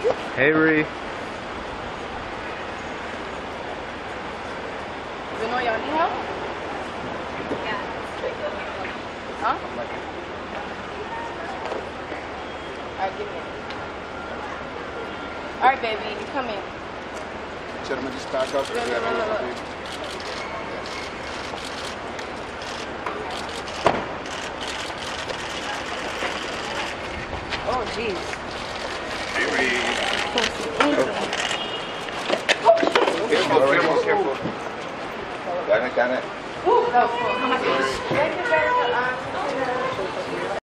Hey, Ree. You know y'all need help? Yeah. Huh? Alright, give me it. Alright, baby, you come in. Gentlemen, just back up. Look. Oh, jeez. Hey, Ree. Oh, shit. Careful. Got it. Ooh, that was cool.